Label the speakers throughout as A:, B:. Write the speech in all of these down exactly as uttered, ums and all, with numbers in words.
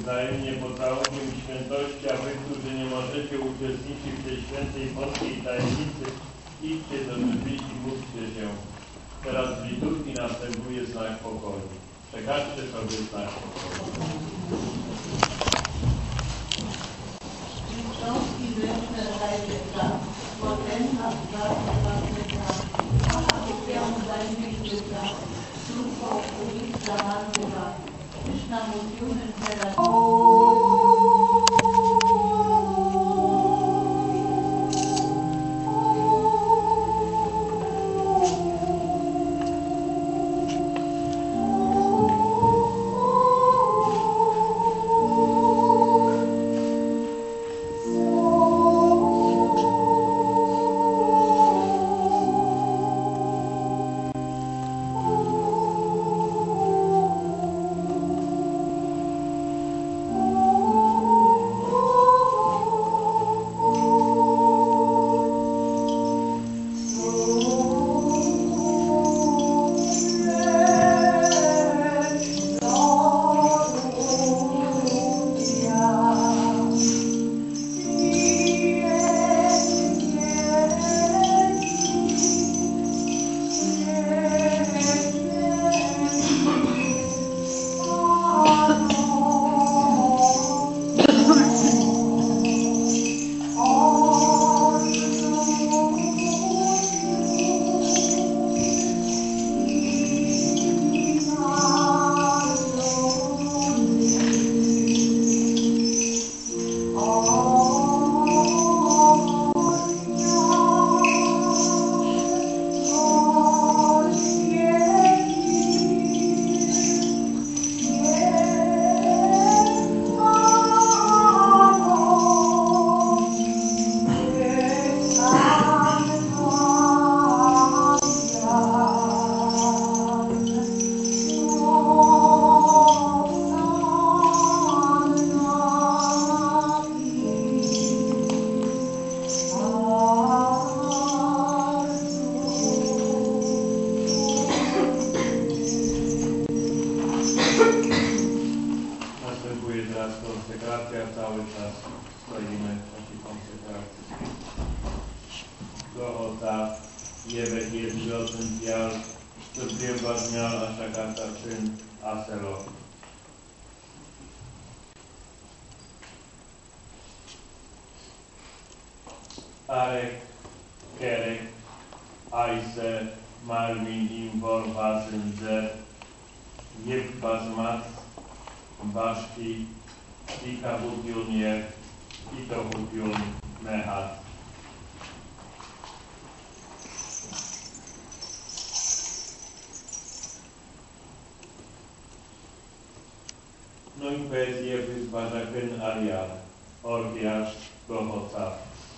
A: wzajemnie pocałunkiem świętości, a wy, którzy nie możecie uczestniczyć w tej świętej boskiej tajemnicy, idźcie do drzwi i módlcie się. Teraz w liturgii następuje znak pokoju. Przekażcie sobie znak pokoju.
B: Książki grzeczne dajcie czas, potęga zwarta ważnego, a upiał zajmij życia, słówko ulic zamarzyła, tyż nam upiony teraz.
A: Arek, kerek, aise, malmin invor vasenzer, jeb bazmat, baszki, ika butyun je, ito butyun mehat. Noi poezie wyzważaken arial, orgiasz gohoca.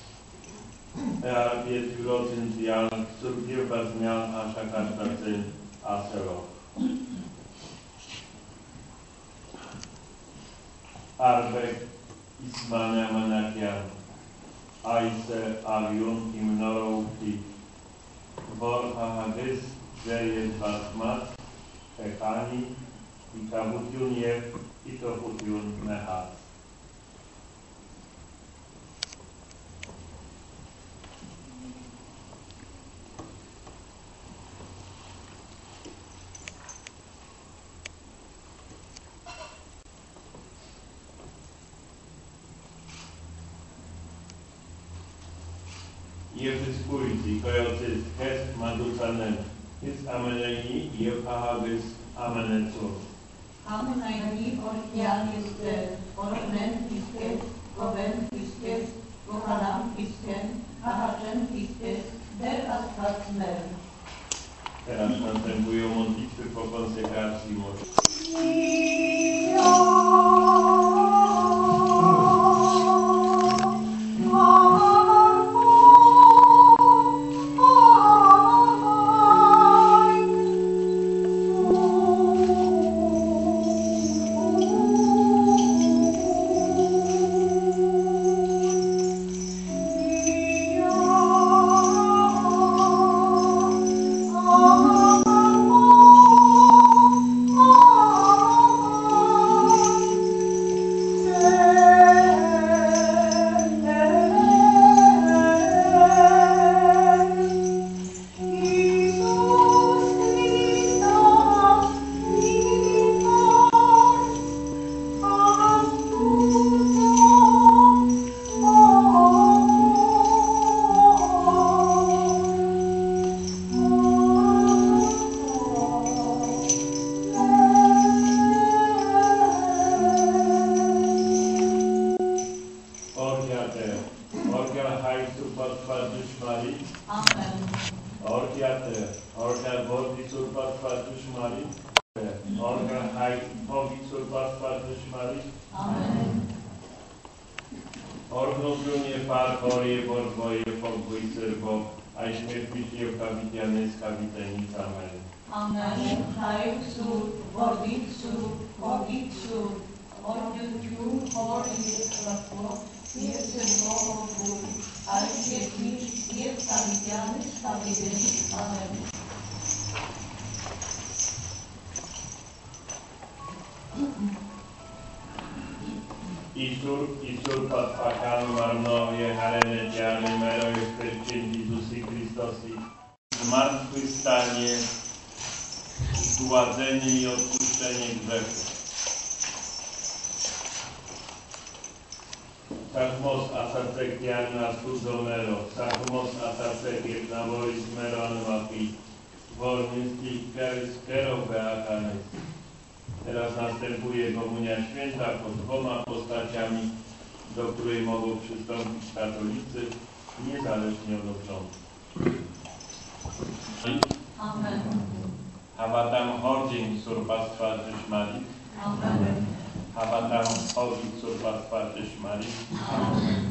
A: Ear pies urodzin dial, surgiewa zmian, a szakasztacyn, a selo. Arbek, ismania manakian, aise ariun imnorouki, vorha hagis, zeriet basmat, pekani, i kabutiun je, i to kutiun mehat. Jefyskuiti, kojocis est maducanem, is ameneni, jefahagis amenetsu.
B: Amunayni orkian iske, ormen iske, goben iske, gohalam iske, ahacem iske, der asfalt mer.
A: Teraz następują modlitwy po konsekracji może.
C: Oh
A: Bordi Surpatwa Tushmari, Orga Hai Hobi Surpatwa Tushmari,
B: Amen.
A: Orgnuzunie Parkorie Borboje Pogój Syrbo, a śmierci Okawitianyska Witenica Amen.
B: Amen. Haipsu, Borditsu, Borditsu, Odjutiu, Hori, Światło, Jestem Bogu, a śmierci jest widziany, stawieni. Amen.
A: Isur, Isur Patpakan Marnowie, Harene Tiany, Meroje Chryścian, Jezusi Chrystosi, zmartwychwstanie, zgładzenie i odpuszczenie grzechu. Sachmos asacek Jana Studonero, Sachmos asacek Jednaworis Meron Mapi, Wolnyski Skero Beakanes. Teraz następuje Komunia Święta pod dwoma postaciami, do której mogą przystąpić katolicy, niezależnie od obrządku.
B: Amen.
A: Havatam Hodzin Surpatwa Tyszmali,
B: Amen.
A: Havatam Hodzin Surpatwa Tyszmali,
B: Amen.